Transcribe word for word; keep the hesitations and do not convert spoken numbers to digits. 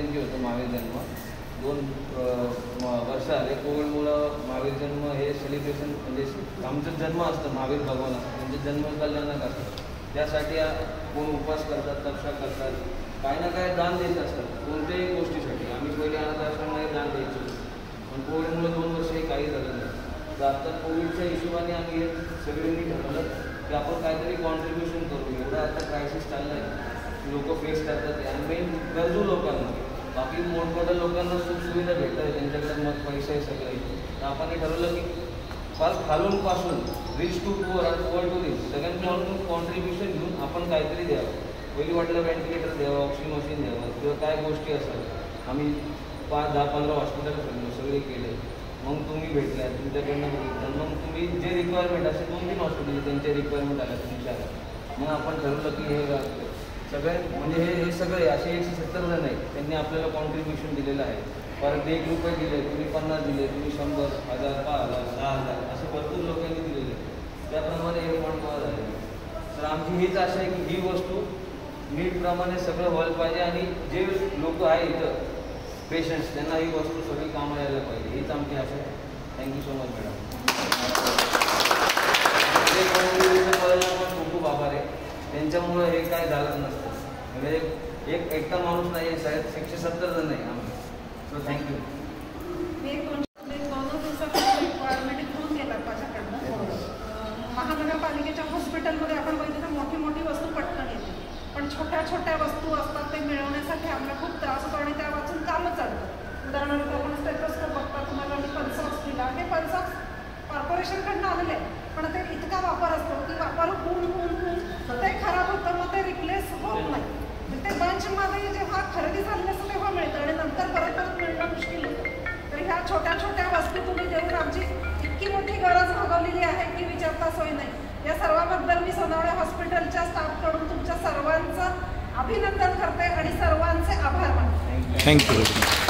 त्यांची होतं महावीर जन्म. दोन वर्ष आले कोविडमुळं महावीर जन्म हे सेलिब्रेशन म्हणजे आमचं जन्म असतं महावीर भगवान असतं म्हणजे जन्म कल्याणक असतं. त्यासाठी कोण उपवास करतात, तपशा करतात, काही ना काही दान देत असतात कोणत्याही गोष्टीसाठी. आम्ही पहिले अनाथ आश्रमामध्ये दान द्यायचो पण कोविडमुळे दोन वर्षही काही झालं नाही. तर आता कोविडच्या हिशोबाने आम्ही हे सगळ्यांनी ठरवलं की आपण काहीतरी कॉन्ट्रीब्युशन करू. एवढा आता क्रायसिस चालला आहे, लोक फेस करतात आणि मेन गरजू लोकांना. बाकी मोठमोठ्या लोकांना सुखसुविधा भेटत आहे, त्यांच्याकडे मग पैसे आहे सगळे. तर आपण हे ठरवलं की फार खालूनपासून रिच टू पुअर आणि पुअर टू रिच सगळ्यांकडून कॉन्ट्रीब्युशन घेऊन आपण काहीतरी द्यावं. पहिली वाटलं व्हेंटिलेटर द्यावं, ऑक्सिजन मशीन द्यावं किंवा काय गोष्टी असतात. आम्ही पाच दहा पंधरा हॉस्पिटल फिरलो, सगळे केले. मग तुम्ही भेटल्या, तुमच्याकडनं बघितलं, मग तुम्ही जे रिक्वायरमेंट असे दोन तीन हॉस्पिटल त्यांचे रिक्वायरमेंट आल्या तुमच्या. मग आपण ठरवलं की हे सगळे म्हणजे हे हे सगळे असे एकशे सत्तर जण आहेत, त्यांनी आपल्याला कॉन्ट्रीब्युशन दिलेलं आहे. परत एक रुपये दिले, तुम्ही पन्नास दिले, तुम्ही शंभर हजार पाच हजार दहा हजार असे भरपूर लोकांनी दिलेले. त्याप्रमाणे हे पण गोळा झाले. तर आमची हीच आशा आहे की ही वस्तू नीटप्रमाणे सगळं व्हायला पाहिजे आणि जे लोक आहे इथं पेशंट्स त्यांना ही वस्तू सगळी कामाला यायला पाहिजे, हीच आमची आशा आहे. Thank you so much madam. पण खूप खूप आभार आहे, त्यांच्यामुळं हे काय झालं नसतं. म्हणजे एक एकटा माणूस नाही आहे साहेब, एकशे सत्तर जण आहे आम्ही. So thank you. महानगरपालिकेच्या हॉस्पिटलमध्ये आपण बघितलं तर मोठी मोठी वस्तू पटकन येते, पण छोट्या छोट्या वस्तू असतात ते मिळवण्यासाठी आम्हाला खूप त्रास होतो आणि त्या वाचून कामं चालतं. उदाहरणार्थ आपण स्टेटस्कोप बघता, तुम्हाला मी पल्सॉक्स दिला, हे पल्सॉक्स कॉर्पोरेशनकडनं आलेले आहे पण ते इतका वापर असतो की वापर होऊन होऊन होऊन ते खराब होतं, मग ते रिप्लेस होत नाही. ते बंचमध्ये जेव्हा खरेदी झाली असतं तेव्हा मिळतं आणि नंतर परत परत मिळणं मुश्किल होतं. तर ह्या छोट्या छोट्या वस्तू तुम्ही देऊन आमची इतकी मोठी गरज भागवलेली आहे की विचारता सोय नाही. या सर्वाबद्दल मी सोनावणे हॉस्पिटलच्या स्टाफकडून तुमच्या सर्वांचं अभिनंदन करते आणि सर्वांचे आभार मानते. थँक्यू.